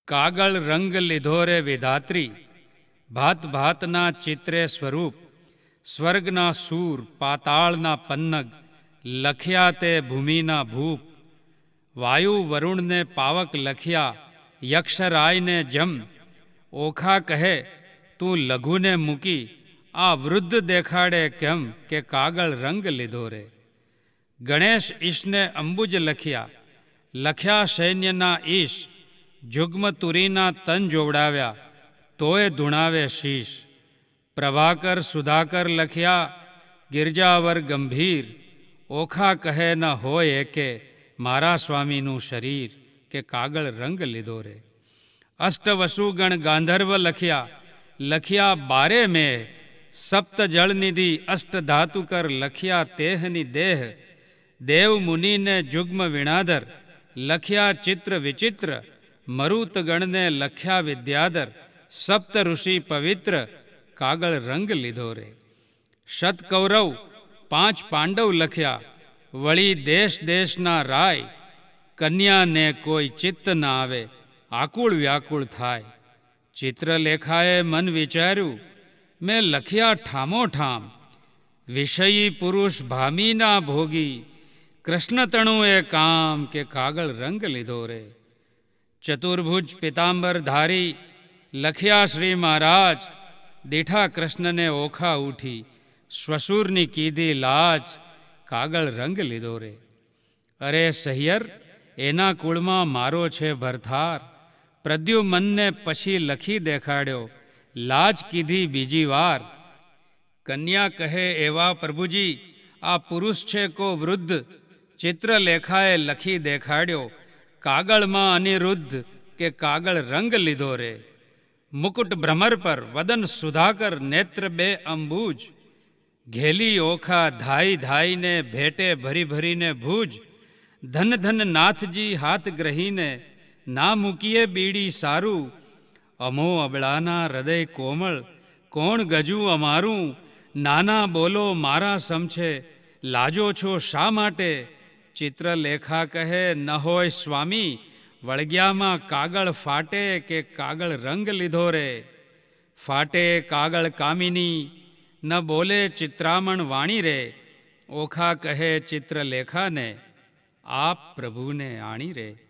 કાગળ રંગ લીધો રે વિધાત્રી, ભાત ભાતના ચિત્રે સ્વરૂપ, સ્વર્ગના સૂર પાતાળના પન્નગ, લખ્યા તે ભૂમિના ભૂપ. વાયુ વરુણને પાવક લખ્યા, યક્ષરાયને જમ. ઓખા કહે તું લઘુને મૂકી, આ વૃદ્ધ દેખાડે કેમ કે કાગળ રંગ લીધો રે. ગણેશ ઈશને અંબુજ લખ્યા, લખ્યા સૈન્યના ઈશ, જુગ્મ તુરીના તન જોવડાવ્યા, તોય ધૂણાવે શીશ. પ્રભાકર સુધાકર લખ્યા, ગિરજાવર ગંભીર. ઓખા કહે ન હોય એકે, મારા સ્વામીનું શરીર કે કાગળ રંગ લીધો રે. અષ્ટવસુગણ ગાંધર્વ લખ્યા, લખ્યા બારે મેં. સપ્ત જળનિધિ અષ્ટધાતુકર લખ્યા તેહની દેહ. દેવ મુનિને જુગ્મ વિણાધર, લખ્યા ચિત્ર વિચિત્ર. મરુતગણને લખ્યા વિદ્યાધર, સપ્ત ઋષિ પવિત્ર, કાગળ રંગ લીધો રે. શતકૌરવ 5 પાંડવ લખ્યા, વળી દેશ દેશના રાય. કન્યાને કોઈ ચિત્ત ન આવે, આકુળ વ્યાકુળ થાય. ચિત્રલેખાએ મન વિચાર્યું, મેં લખ્યા ઠામો ઠામ. વિષયી પુરુષ ભામીના ભોગી, કૃષ્ણતણુએ કામ કે કાગળ રંગ લીધો રે. ચતુર્ભુજ પિતાંબર ધારી, લખ્યા શ્રી મહારાજ. દીઠા કૃષ્ણને ઓખા ઉઠી, શ્વસુરની કીધી લાજ, કાગળ રંગ લીધો રે. અરે સહિયર, એના કુળમાં મારો છે ભરથાર. પ્રદ્યુમનને પછી લખી દેખાડ્યો, લાજ કીધી બીજી વાર. કન્યા કહે એવા પ્રભુજી, આ પુરુષ છે કો વૃદ્ધ. ચિત્રલેખાએ લખી દેખાડ્યો, કાગળમાં અનિરુદ્ધ કે કાગળ રંગ લીધો રે. મુકુટ ભ્રમર પર વદન સુધાકર, નેત્ર 2 અંબુજ. ઘેલી ઓખા ધાઈ ધાઈને, ભેટે ભરી ભરીને ભૂજ. ધન ધન નાથજી હાથ ગ્રહીને, ના મૂકીએ બીડી સારું. અમો અબળાના હૃદય કોમળ, કોણ ગજુ અમારું. નાના બોલો મારા સમછે, લાજો છો શા માટે. ચિત્રલેખા કહે ન હોય સ્વામી, વળગ્યામાં કાગળ ફાટે કે કાગળ રંગ લીધો રે. ફાટે કાગળ કામિની, ન બોલે ચિત્રામણ વાણી રે. ઓખા કહે ચિત્રલેખાને, આપ પ્રભુને આણી રે.